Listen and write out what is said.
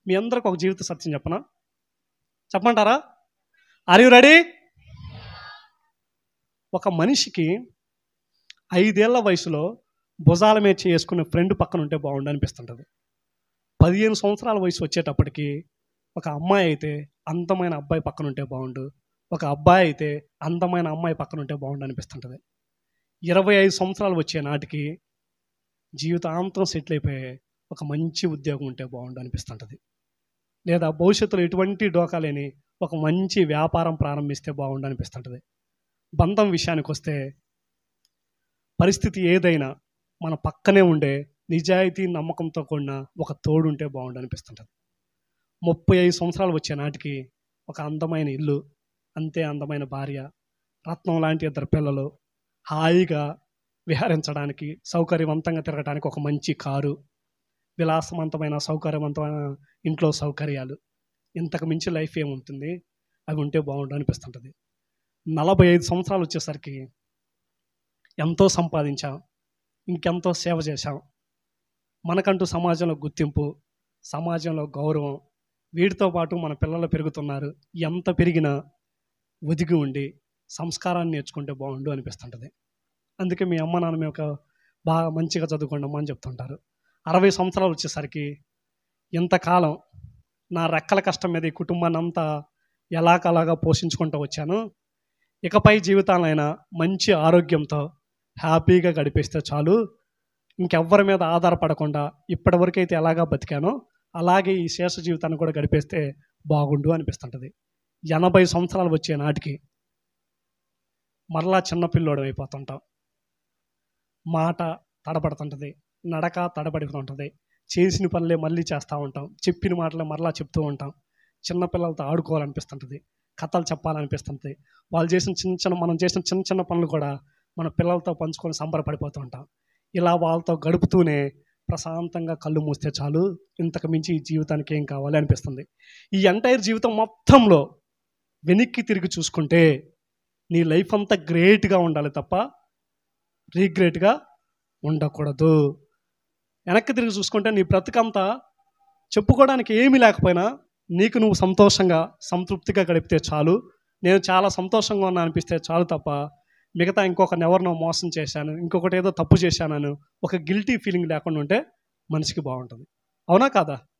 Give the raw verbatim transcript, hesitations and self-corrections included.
మీ అందరికి ఒక జీవిత సత్యం చెప్పనా? చెప్పమంటారా? Are you ready? ఒక మనిషికి ఐదేళ్ల వయసులో భుజాల మీద చేసుకునే ఫ్రెండ్ పక్కన ఉంటే బాగుండు అనిపిస్తుంటుంది. పదిహేను సంవత్సరాల వయసు వచ్చేటప్పటికి ఒక అమ్మాయి అయితే అందమైన అబ్బాయి పక్కన ఉంటే బాగుండు, ఒక అబ్బాయి అయితే అందమైన అమ్మాయి పక్కన ఉంటే బాగుండు అనిపిస్తుంటుంది. ఇరవై ఐదు సంవత్సరాలు వచ్చే నాటికి జీవితాంతం సెటిల్ అయిపోయే ఒక మంచి ఉద్యోగం ఉంటే బాగుండు అనిపిస్తుంటుంది. లేదా భవిష్యత్తులో ఎటువంటి డోకా లేని ఒక మంచి వ్యాపారం ప్రారంభిస్తే బాగుండు అనిపిస్తుంటుంది. బంధం విషయానికి వస్తే పరిస్థితి ఏదైనా మన పక్కనే ఉండే నిజాయితీ నమ్మకంతో కూడిన ఒక తోడు ఉంటే బాగుండు అనిపిస్తుంటుంది. ముప్పై ఐదు సంవత్సరాలు వచ్చే నాటికి ఒక అందమైన ఇల్లు, అంతే అందమైన భార్య, రత్నం లాంటి ఇద్దరు పిల్లలు, హాయిగా విహరించడానికి సౌకర్యవంతంగా తిరగడానికి ఒక మంచి కారు, విలాసవంతమైన సౌకర్యవంతమైన ఇంట్లో సౌకర్యాలు, ఇంతకు మించి లైఫ్ ఏముంటుంది? అవి ఉంటే బాగుండు అనిపిస్తుంటుంది. నలభై ఐదు సంవత్సరాలు వచ్చేసరికి ఎంతో సంపాదించాం, ఇంకెంతో సేవ చేశాం, మనకంటూ సమాజంలో గుర్తింపు, సమాజంలో గౌరవం, వీటితో పాటు మన పిల్లలు పెరుగుతున్నారు, ఎంత పెరిగినా ఒదిగి ఉండి సంస్కారాన్ని నేర్చుకుంటే బాగుండు అనిపిస్తుంటుంది. అందుకే మీ అమ్మ నాన్న మీ ఒక బాగా మంచిగా చదువుకోండమ్మా అని చెప్తుంటారు. అరవై సంవత్సరాలు వచ్చేసరికి ఇంతకాలం నా రెక్కల కష్టం మీద ఈ కుటుంబాన్ని అంతా ఎలాగలాగా పోషించుకుంటూ వచ్చాను, ఇకపై జీవితాలైనా మంచి ఆరోగ్యంతో హ్యాపీగా గడిపేస్తే చాలు, ఇంకెవ్వరి మీద ఆధారపడకుండా ఇప్పటివరకైతే ఎలాగా బతికానో అలాగే ఈ శేష జీవితాన్ని కూడా గడిపేస్తే బాగుండు అనిపిస్తుంటుంది. ఎనభై సంవత్సరాలు వచ్చే నాటికి మరలా చిన్నపిల్లోడు అయిపోతుంటాం, మాట తడబడుతుంటుంది, నడక తడబడుతుంటుంది, చేసిన పనులే మళ్ళీ చేస్తూ ఉంటాం, చెప్పిన మాటలే మరలా చెప్తూ ఉంటాం, చిన్నపిల్లలతో ఆడుకోవాలనిపిస్తుంటుంది, కథలు చెప్పాలనిపిస్తుంది, వాళ్ళు చేసిన చిన్న చిన్న మనం చేసిన చిన్న చిన్న పనులు కూడా మన పిల్లలతో పంచుకొని సంబరపడిపోతూ ఉంటాం. ఇలా వాళ్ళతో గడుపుతూనే ప్రశాంతంగా కళ్ళు మూస్తే చాలు, ఇంతకు మించి ఈ జీవితానికి ఏం కావాలి అనిపిస్తుంది. ఈ ఎంటైర్ జీవితం మొత్తంలో వెనక్కి తిరిగి చూసుకుంటే నీ లైఫ్ అంతా గ్రేట్గా ఉండాలి తప్ప రీగ్రేట్గా ఉండకూడదు. వెనక్కి తిరిగి చూసుకుంటే నీ బ్రతుకంతా చెప్పుకోవడానికి ఏమీ లేకపోయినా నీకు నువ్వు సంతోషంగా సంతృప్తిగా గడిపితే చాలు, నేను చాలా సంతోషంగా ఉన్నా అనిపిస్తే చాలు తప్ప మిగతా ఇంకొకరిని ఎవరినో మోసం చేశాను, ఇంకొకటి ఏదో తప్పు చేశానని ఒక గిల్టీ ఫీలింగ్ లేకుండా ఉంటే మనిషికి బాగుంటుంది. అవునా కాదా?